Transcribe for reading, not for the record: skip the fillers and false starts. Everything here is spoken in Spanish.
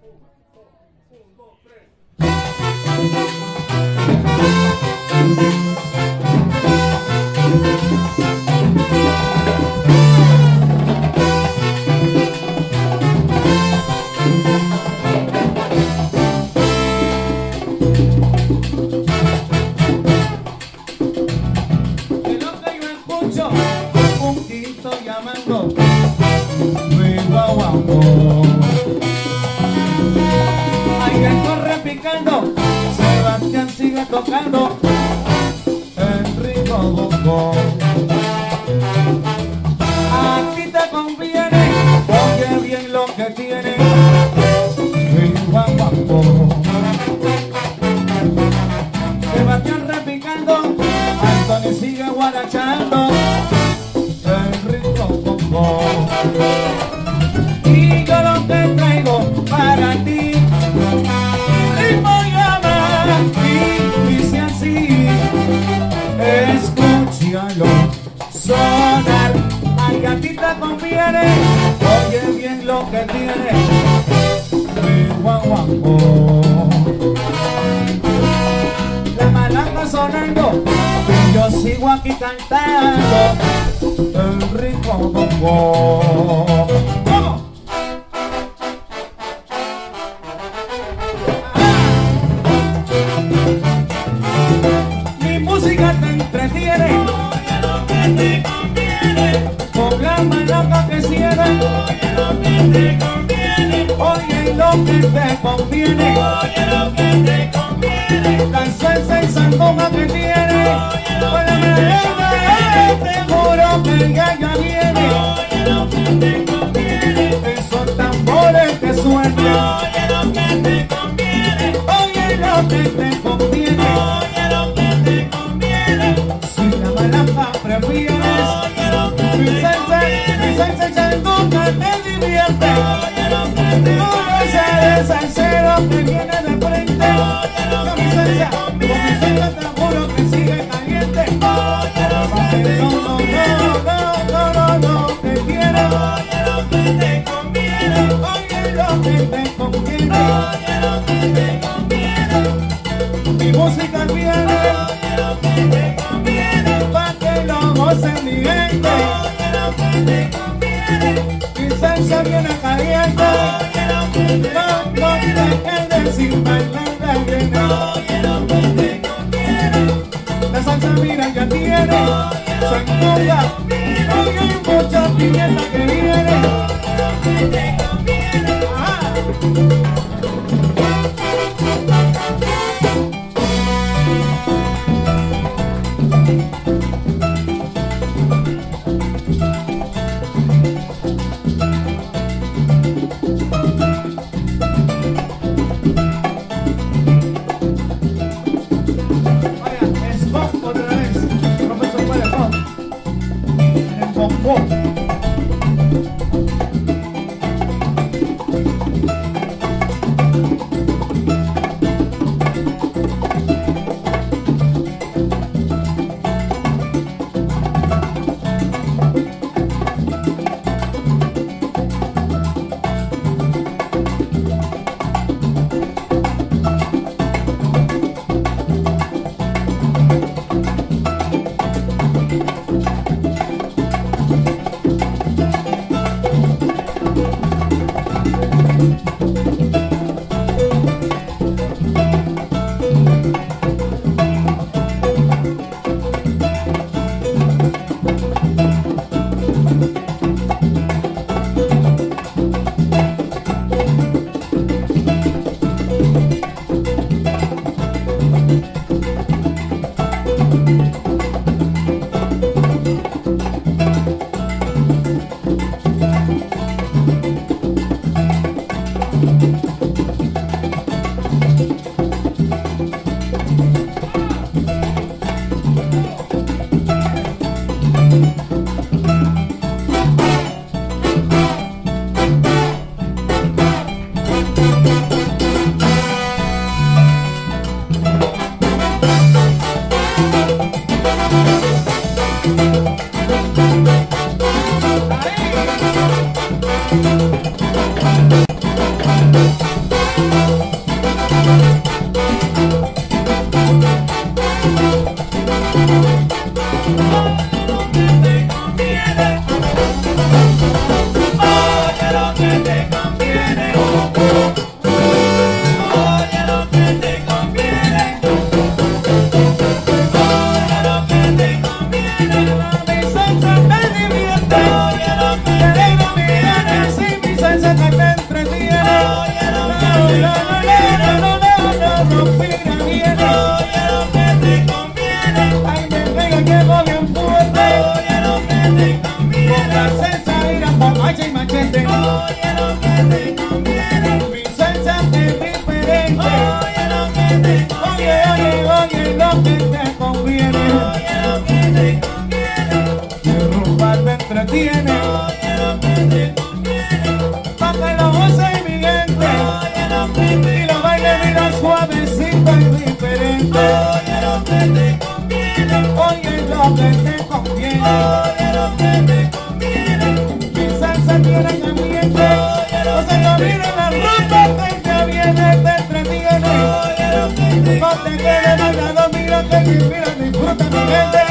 Alguien corre picando, Sebastián sigue tocando el ritmo bongo. A ti te conviene, oye bien lo que tiene el guaguancó. Sebastián repicando, Anthony sigue guarachando el ritmo bongo. Y yo lo que traigo para ti, ritmo llama y dice así, escúchalo sonar. Ay, a ti te conviene, oye bien lo que tiene mi guaguancó. La malanga sonando y yo sigo aquí cantando el ritmo bongo. Mi música te entretiene, oye lo que te conviene, con la malanga que cierra, oye lo que te conviene, oye lo que te conviene, oye lo que te conviene, la salsa y sandunga que tiene, con la merengue te juro que ya viene, oye lo que te conviene, esos tambores que suenan, oye lo que te conviene, oye lo que te conviene, oye lo que te conviene, si la malanga prefieres, oye lo que te conviene, mi salsa y sandunga te divierte, oye lo que te conviene, ese salsero que viene de frente, oye lo que te conviene, con mi salsa te juro que sigue caliente, oye lo que te conviene, no, que quiero, oye lo que te conviene, oye lo que te conviene, oye lo que te conviene, mi música viene, oye lo que te conviene, pa' que lo gocen mi gente, oye lo que te conviene, mi salsa viene caliente, oye lo que te conviene, no te quedes sin bailar bien, oye lo que te conviene, la salsa mira ya tiene, sandunga, oye hay mucha pimienta que viene, oye lo que te conviene, vaya, es pop otra vez, profesor Pérez, pop, en el bongo. oye lo que te conviene. Mi salsa es diferente, oye lo que te conviene. Oye, oye, oye lo que te conviene, oye lo que te conviene. Mi rumba te entretiene, oye lo que te conviene. Pa' que lo goce mi gente, oye lo que te y lo baile mira suavecito y diferente. Oye lo que te conviene, oye lo que te conviene, oye lo que te conviene. Mi salsa tiene ambiente, o sea no mira la rumba que te viene, te entretiene. Oye lo que te conviene, no te quedes bailando, mira que mira, disfruta mi gente.